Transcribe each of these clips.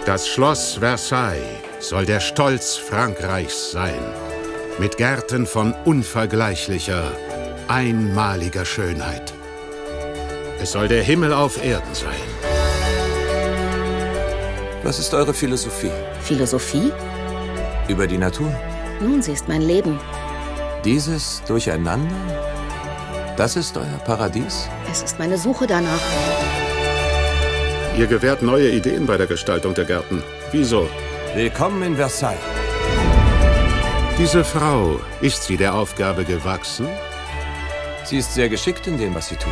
Das Schloss Versailles soll der Stolz Frankreichs sein. Mit Gärten von unvergleichlicher, einmaliger Schönheit. Es soll der Himmel auf Erden sein. Was ist eure Philosophie? Philosophie? Über die Natur? Nun, sie ist mein Leben. Dieses Durcheinander? Das ist euer Paradies? Es ist meine Suche danach. Ihr gewährt neue Ideen bei der Gestaltung der Gärten. Wieso? Willkommen in Versailles. Diese Frau, ist sie der Aufgabe gewachsen? Sie ist sehr geschickt in dem, was sie tut.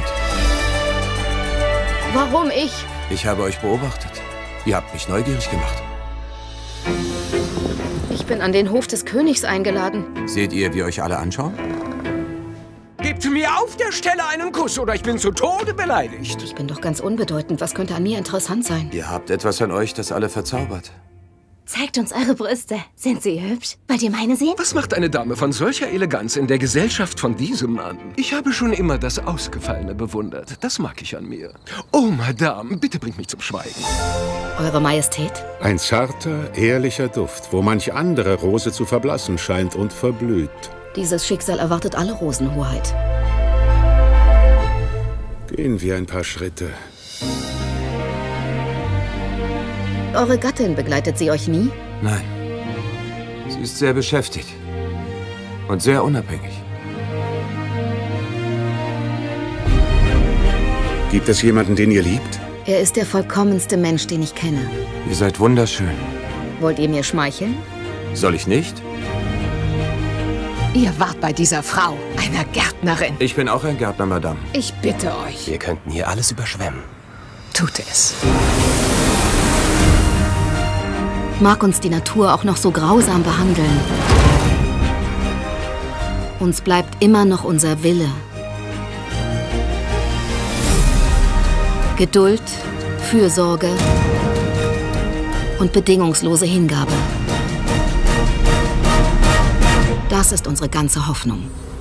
Warum ich? Ich habe euch beobachtet. Ihr habt mich neugierig gemacht. Ich bin an den Hof des Königs eingeladen. Seht ihr, wie euch alle anschauen? Gebt mir auf der Stelle einen Kuss, oder ich bin zu Tode beleidigt. Ich bin doch ganz unbedeutend. Was könnte an mir interessant sein? Ihr habt etwas an euch, das alle verzaubert. Zeigt uns eure Brüste. Sind sie hübsch? Wollt ihr meine sehen? Was macht eine Dame von solcher Eleganz in der Gesellschaft von diesem Mann? Ich habe schon immer das Ausgefallene bewundert. Das mag ich an mir. Oh, Madame, bitte bringt mich zum Schweigen. Eure Majestät? Ein zarter, ehrlicher Duft, wo manch andere Rose zu verblassen scheint und verblüht. Dieses Schicksal erwartet alle Rosenhoheit. Gehen wir ein paar Schritte. Eure Gattin, begleitet sie euch nie? Nein. Sie ist sehr beschäftigt. Und sehr unabhängig. Gibt es jemanden, den ihr liebt? Er ist der vollkommenste Mensch, den ich kenne. Ihr seid wunderschön. Wollt ihr mir schmeicheln? Soll ich nicht? Ihr wart bei dieser Frau, einer Gärtnerin. Ich bin auch ein Gärtner, Madame. Ich bitte euch. Wir könnten hier alles überschwemmen. Tut es. Mag uns die Natur auch noch so grausam behandeln. Uns bleibt immer noch unser Wille. Geduld, Fürsorge und bedingungslose Hingabe. Das ist unsere ganze Hoffnung.